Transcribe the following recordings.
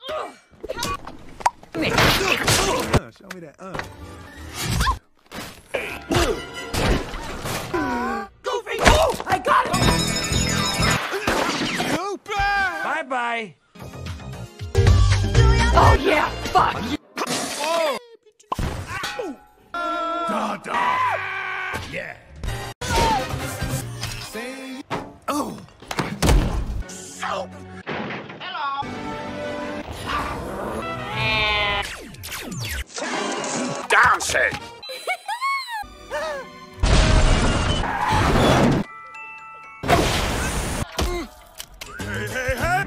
Show me that. Goofy! Oh, I got him! Bye-bye. Oh, yeah, fuck! Oh. Da-da. Yeah. Say... Oh. Soap. Hello. Dancing. Hey.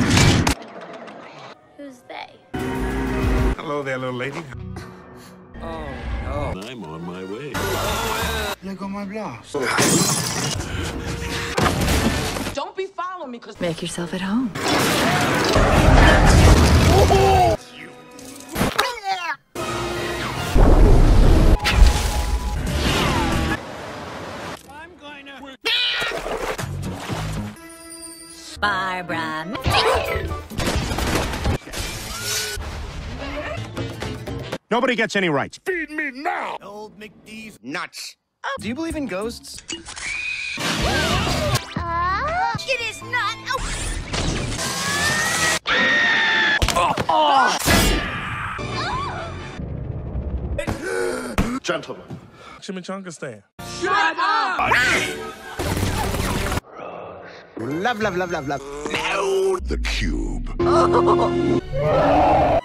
Who's they? Hello there, little lady. Oh, no. I'm on my way. There go my blouse. Don't be following me, cause... Make yourself at home. I'm going to... Barbara. Nobody gets any rights. Feed me now! Old McDee's nuts. Do you believe in ghosts? It is not. Gentlemen. Chimichangastan. Shut up! Love. Now the cube.